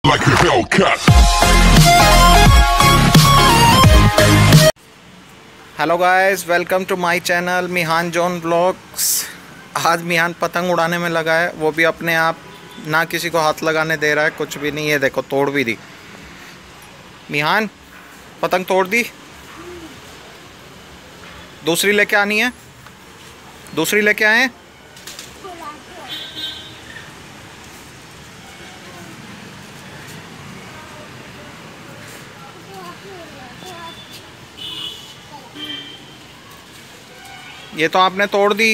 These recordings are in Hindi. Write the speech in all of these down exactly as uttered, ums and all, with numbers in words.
like a Hellcat. Hello guys, welcome to my channel Mihan John blogs. आज मिहान पतंग उड़ाने में लगा है, वो भी अपने आप, ना किसी को हाथ लगाने दे रहा है, कुछ भी नहीं। है देखो, तोड़ भी दी। मिहान पतंग तोड़ दी। दूसरी लेके आनी है, दूसरी लेके आए। ये तो आपने तोड़ दी।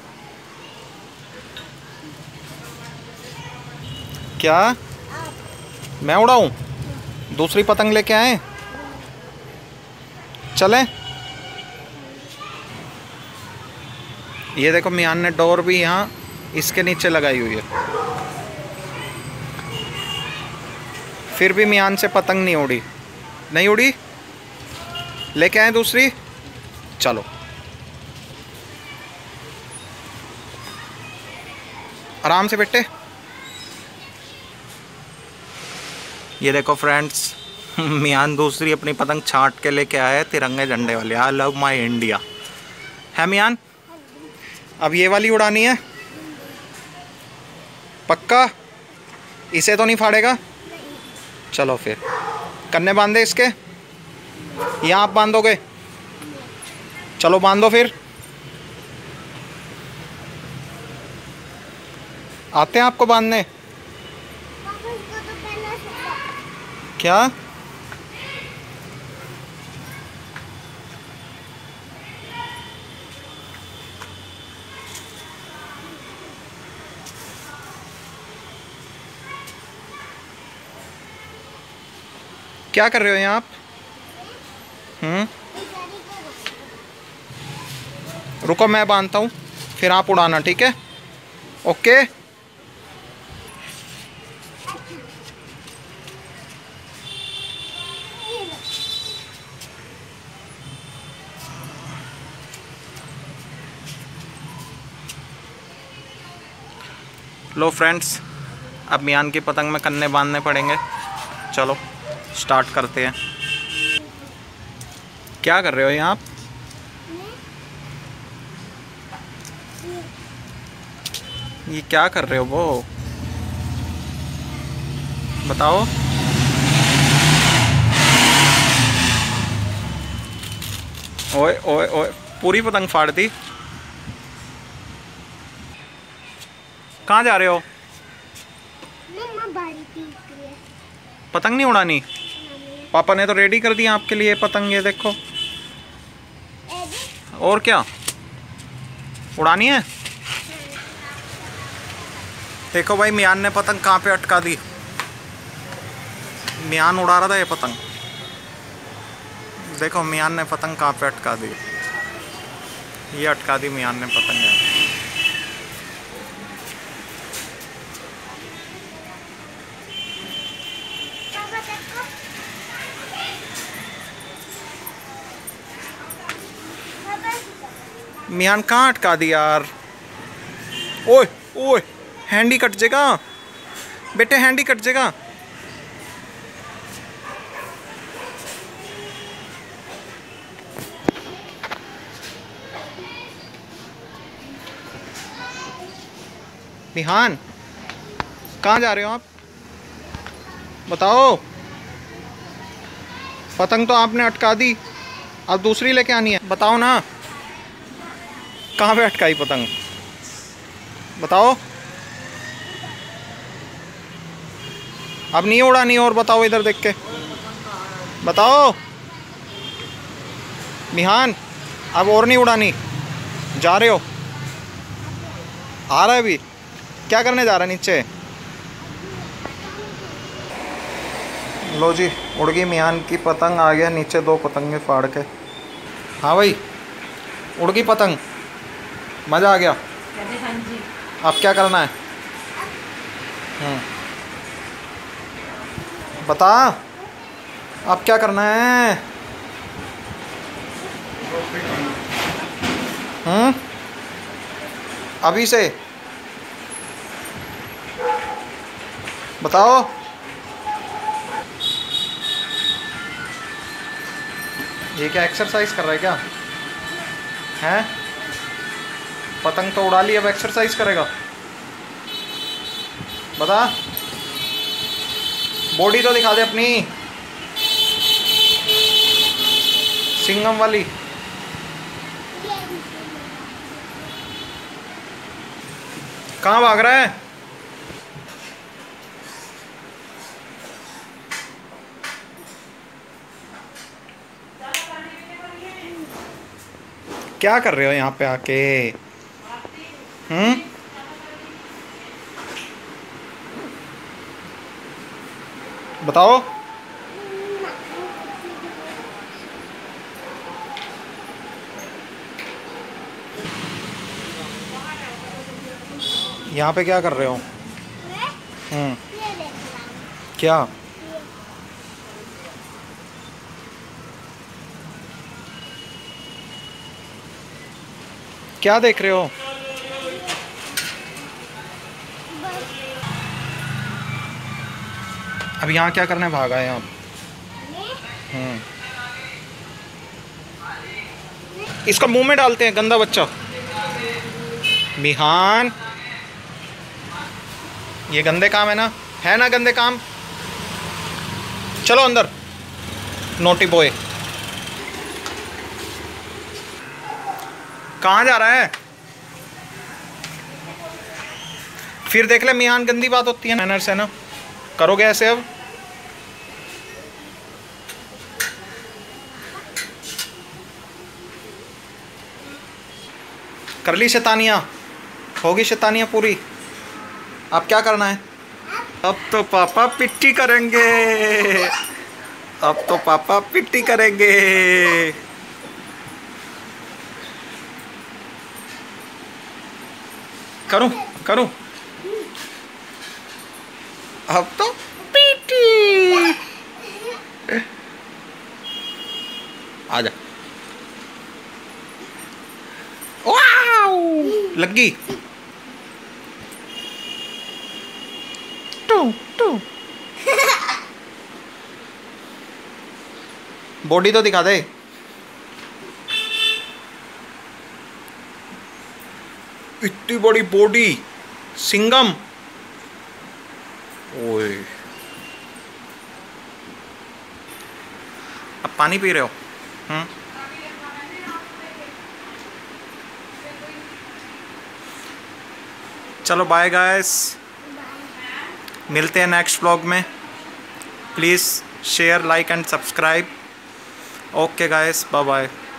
क्या मैं उड़ाऊं? दूसरी पतंग लेके आए, चलें। ये देखो, मियान ने डोर भी यहाँ इसके नीचे लगाई हुई है, फिर भी मियान से पतंग नहीं उड़ी। नहीं उड़ी, लेके आए दूसरी। चलो, आराम से बेटे। ये देखो फ्रेंड्स, मियान दूसरी अपनी पतंग छांट के लेके आया है, तिरंगे झंडे वाली। I love my India. है मियान, अब ये वाली उड़ानी है पक्का? इसे तो नहीं फाड़ेगा? चलो फिर, कन्ने बांधे इसके। यहाँ आप बांधोगे? चलो बांधो फिर। आते हैं आपको बांधने? क्या क्या कर रहे हो यहाँ आप? हम्म रुको, मैं बांधता हूँ, फिर आप उड़ाना, ठीक है? ओके। लो फ्रेंड्स, अब मियान की पतंग में कन्ने बांधने पड़ेंगे। चलो स्टार्ट करते हैं। क्या कर रहे हो यहाँ आप? ये क्या कर रहे हो वो बताओ। ओए ओए ओए, पूरी पतंग फाड़ दी। कहाँ जा रहे हो? पतंग नहीं उड़ानी? पापा ने तो रेडी कर दिया आपके लिए पतंग, ये देखो। और क्या उड़ानी है? देखो भाई, मियान ने पतंग कहाँ पे अटका दी। मियान उड़ा रहा था ये पतंग, देखो मियान ने पतंग कहाँ पे अटका दी। ये अटका दी मियान ने पतंग है। मियान कहाँ अटका दी यार। ओए ओए, हैंडी कट जाएगा बेटे, हैंडी कट जाएगा। मिहान, कहाँ जा रहे हो आप? बताओ। पतंग तो आपने अटका दी, अब दूसरी लेके आनी है। बताओ ना, कहाँ पे अटकाई पतंग? बताओ। अब नहीं उड़ानी और? बताओ, इधर देख के बताओ। मिहान, अब और नहीं उड़ानी? जा रहे हो? आ रहा है अभी? क्या करने जा रहा है नीचे? लो जी, उड़ गई मिहान की पतंग। आ गया नीचे दो पतंगे फाड़ के। हाँ भाई, उड़ गई पतंग, मज़ा आ गया। अब क्या करना है? हम्म बता, अब क्या करना है? हम्म अभी से बताओ। ये क्या एक्सरसाइज कर रहा है क्या? हैं? पतंग तो उड़ा ली, अब एक्सरसाइज करेगा? बता, बॉडी तो दिखा दे अपनी सिंघम वाली। कहाँ भाग रहा है? क्या कर रहे हो यहाँ पे आके? हम्म बताओ। यहाँ पे क्या कर रहे हो? हम्म क्या? क्या देख रहे हो? अब यहाँ क्या करने भागा है आप? हम्म इसका मुंह में डालते हैं, गंदा बच्चा। मिहान, ये गंदे काम है ना, है ना गंदे काम? चलो अंदर, नोटी बॉय। कहाँ जा रहा है? फिर देख ले मिहान, गंदी बात होती है मैनर्स है ना। करोगे ऐसे अब? कर ली शैतानियाँ? होगी शैतानियाँ पूरी? अब क्या करना है? अब तो पापा पिट्टी करेंगे, अब तो पापा पिट्टी करेंगे। करूं करूं अब तो पिट्टी। आजा, वाओ लगी। टू टू बॉडी तो दिखा दे। इतनी बड़ी बॉडी, सिंघम। ओए, अब पानी पी रहे हो? हम्म चलो बाय गाइस, मिलते हैं नेक्स्ट व्लॉग में। Please share, like and subscribe. Okay guys, bye bye.